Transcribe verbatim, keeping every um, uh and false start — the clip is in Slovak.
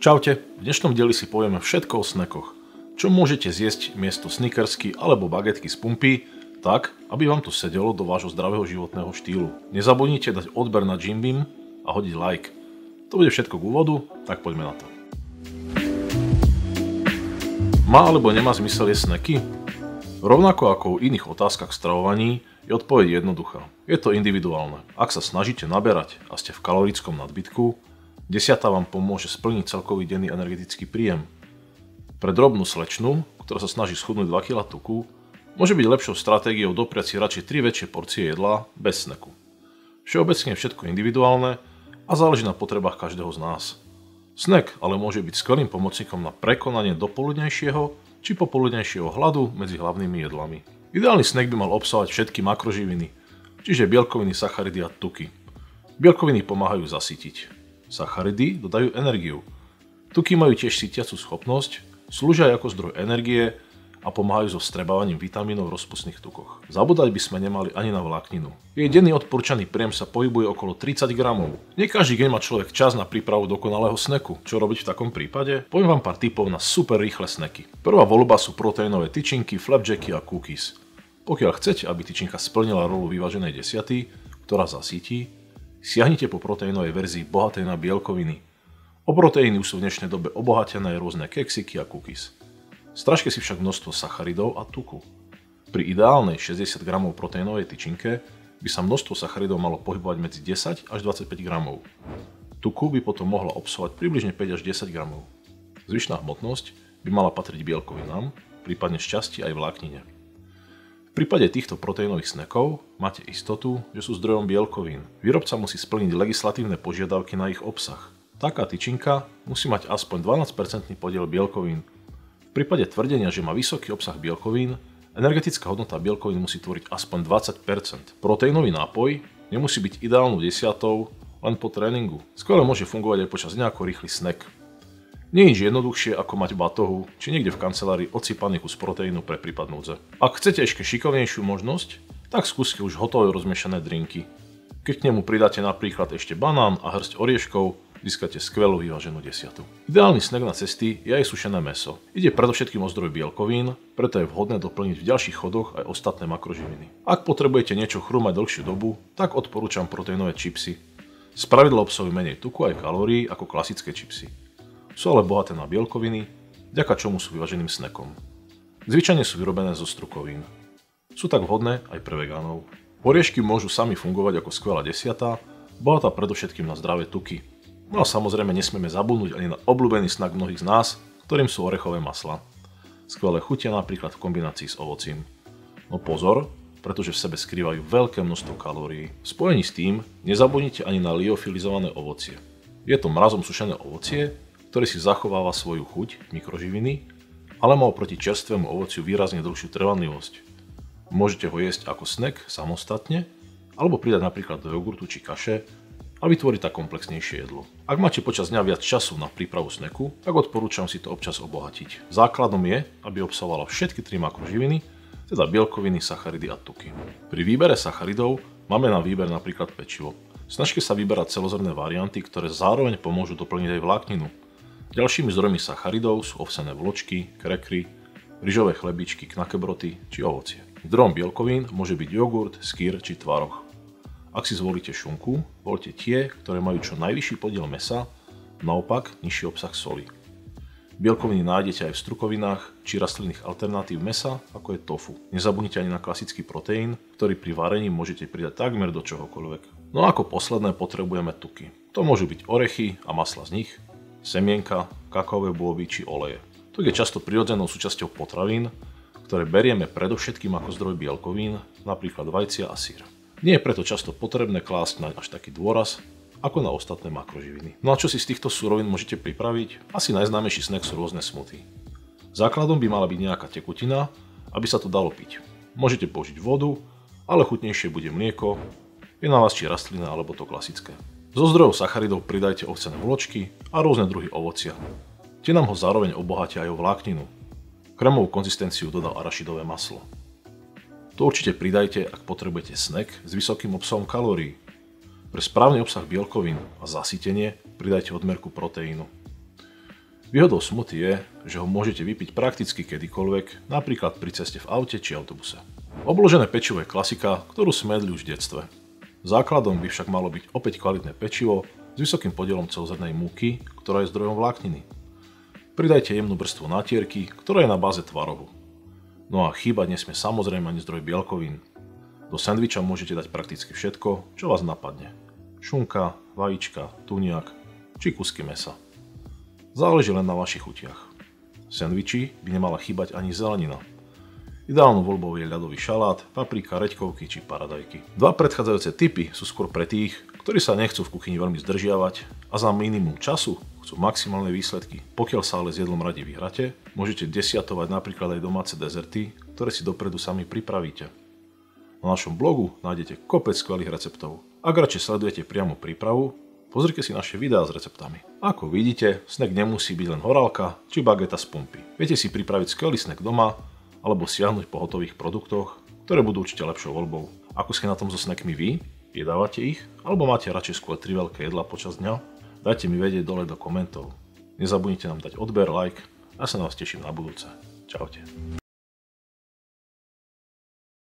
Čaute, v dnešnom dieli si povieme všetko o snackoch. Čo môžete zjesť miesto snickersky alebo bagetky z pumpy, tak, aby vám to sedelo do vášho zdravého životného štýlu. Nezabudnite dať odber na Jim Beam a hodiť like. To bude všetko k úvodu, tak poďme na to. Má alebo nemá zmysel jesť snacky? Rovnako ako v iných otázkach stravovaní je odpoveď jednoduchá. Je to individuálne. Ak sa snažíte naberať a ste v kalorickom nadbytku, desiata vám pomôže splniť celkový denný energetický príjem. Pre drobnú slečnu, ktorá sa snaží schudnúť dva kilá tuku, môže byť lepšou stratégiou dopriať si radšej tri väčšie porcie jedla bez snacku. Všeobecne je všetko individuálne a záleží na potrebách každého z nás. Snack ale môže byť skvelým pomocníkom na prekonanie dopoludnejšieho či popoludnejšieho hladu medzi hlavnými jedlami. Ideálny snack by mal obsahovať všetky makroživiny, čiže bielkoviny, sacharidy a tuky. Bielkoviny pomáhajú zasytiť. Sacharidy dodajú energiu. Tuky majú tiež sytiacu schopnosť, slúžia ako zdroj energie a pomáhajú so vstrebávaním vitamínov v rozpustných tukoch. Zabúdať by sme nemali ani na vlákninu. Jej denný odporúčaný príjem sa pohybuje okolo tridsať gramov. Nie každý deň má človek čas na prípravu dokonalého snacku. Čo robiť v takom prípade? Poviem vám pár tipov na super rýchle snacky. Prvá voľba sú proteínové tyčinky, flapjacky a cookies. Pokiaľ chcete, aby tyčinka splnila rolu vyváženej desiaty, ktorá zasíti, siahnite po proteínovej verzii bohatej na bielkoviny. O proteíny už sú v dnešnej dobe obohatené rôzne keksiky a cookies. Strážte si však množstvo sacharidov a tuku. Pri ideálnej šesťdesiat gramov proteínovej tyčinke by sa množstvo sacharidov malo pohybovať medzi desať až dvadsaťpäť gramov. Tuku by potom mohla obsahovať približne päť až desať gramov. Zvyšná hmotnosť by mala patriť bielkovinám, prípadne šťastie aj vláknine. V prípade týchto proteínových snackov máte istotu, že sú zdrojom bielkovín. Výrobca musí splniť legislatívne požiadavky na ich obsah. Taká tyčinka musí mať aspoň dvanásť percent podiel bielkovín. V prípade tvrdenia, že má vysoký obsah bielkovín, energetická hodnota bielkovín musí tvoriť aspoň dvadsať percent. Proteínový nápoj nemusí byť ideálnou desiatou len po tréningu. Skvelé môže fungovať aj počas dňa ako rýchly snack. Nie je nič jednoduchšie ako mať v batohu či niekde v kancelárii odsypaný kus proteínu pre prípad núdze. Ak chcete ešte šikovnejšiu možnosť, tak skúste už hotové rozmiešané drinky. Keď k nemu pridáte napríklad ešte banán a hrst orieškov, získate skvelú vyváženú desiatu. Ideálny snack na cesty je aj sušené mäso. Ide predovšetkým o zdroj bielkovín, preto je vhodné doplniť v ďalších chodoch aj ostatné makroživiny. Ak potrebujete niečo chrumať dlhšiu dobu, tak odporúčam proteínové čipsy. Spravidla obsahujú menej tuku aj kalórií ako klasické čipsy. Sú ale bohaté na bielkoviny, vďaka čomu sú vyváženým snackom. Zvyčajne sú vyrobené zo strukovín. Sú tak vhodné aj pre vegánov. Oriešky môžu sami fungovať ako skvelá desiata, bohatá predovšetkým na zdravé tuky. No a samozrejme nesmieme zabudnúť ani na obľúbený snack mnohých z nás, ktorým sú orechové maslá. Skvelé chutia napríklad v kombinácii s ovocím. No pozor, pretože v sebe skrývajú veľké množstvo kalórií. V spojení s tým nezabudnite ani na liofilizované ovocie. Je to mrazom sušené ovocie, ktoré si zachováva svoju chuť, mikroživiny, ale má oproti čerstvému ovociu výrazne dlhšiu trvanlivosť. Môžete ho jesť ako snack samostatne, alebo pridať napríklad do jogurtu či kaše, a vytvoriť tak komplexnejšie jedlo. Ak máte počas dňa viac času na prípravu snacku, tak odporúčam si to občas obohatiť. Základom je, aby obsahovala všetky tri makroživiny, teda bielkoviny, sacharidy a tuky. Pri výbere sacharidov máme na výber napríklad pečivo. Snažte sa vyberať celozrnné varianty, ktoré zároveň pomôžu doplniť aj vlákninu. Ďalšími zdrojmi sacharidov sú ovsené vločky, krekry, ryžové chlebičky, knakebroty či ovocie. Zdrojom bielkovín môže byť jogurt, skyr či tvaroh. Ak si zvolíte šunku, voľte tie, ktoré majú čo najvyšší podiel mäsa, naopak nižší obsah soli. Bielkoviny nájdete aj v strukovinách či rastlinných alternatív mäsa, ako je tofu. Nezabudnite ani na klasický proteín, ktorý pri varení môžete pridať takmer do čohokoľvek. No a ako posledné potrebujeme tuky. To môžu byť orechy a masla z nich, semienka, kakaové bôby či oleje. Tuk je často prirodzenou súčasťou potravín, ktoré berieme predovšetkým ako zdroj bielkovín, napríklad vajcia a syr. Nie je preto často potrebné klásť na až taký dôraz, ako na ostatné makroživiny. No a čo si z týchto surovín môžete pripraviť? Asi najznámejší snack sú rôzne smoothy. Základom by mala byť nejaká tekutina, aby sa to dalo piť. Môžete použiť vodu, ale chutnejšie bude mlieko, je na vás či rastlina alebo to klasické. Zo zdrojov sacharidov pridajte ovsené vločky a rôzne druhy ovocia. Tie nám ho zároveň obohatia aj o vlákninu. Kremovú konzistenciu dodá arašidové maslo. To určite pridajte, ak potrebujete snack s vysokým obsahom kalórií. Pre správny obsah bielkovín a zasytenie pridajte odmerku proteínu. Výhodou smoothy je, že ho môžete vypiť prakticky kedykoľvek, napríklad pri ceste v aute či autobuse. Obložené pečivo je klasika, ktorú sme jedli už v detstve. Základom by však malo byť opäť kvalitné pečivo s vysokým podielom celozrnnej múky, ktorá je zdrojom vlákniny. Pridajte jemnú vrstvu natierky, ktorá je na báze tvarohu. No a chýbať nesmie samozrejme ani zdroj bielkovín. Do sendviča môžete dať prakticky všetko, čo vás napadne. Šunka, vajíčka, tuniak či kusky mäsa. Záleží len na vašich chutiach. V sendviči by nemala chýbať ani zelenina. Ideálnou voľbou je ľadový šalát, paprika, reďkovky či paradajky. Dva predchádzajúce tipy sú skôr pre tých, ktorí sa nechcú v kuchyni veľmi zdržiavať a za minimum času chcú maximálne výsledky. Pokiaľ sa ale s jedlom radi vyhráte, môžete desiatovať napríklad aj domáce dezerty, ktoré si dopredu sami pripravíte. Na našom blogu nájdete kopec skvelých receptov. Ak radšej sledujete priamo prípravu, pozrite si naše videá s receptami. Ako vidíte, snack nemusí byť len horálka či bageta z pumpy. Viete si pripraviť skvelý snack doma, alebo siahnuť po hotových produktoch, ktoré budú určite lepšou voľbou. Ako ste na tom so snackmi vy? Jedávate ich? Alebo máte radšej skôr tri veľké jedlá počas dňa? Dajte mi vedieť dole do komentov. Nezabudnite nám dať odber, like a sa na vás teším na budúce. Čaute.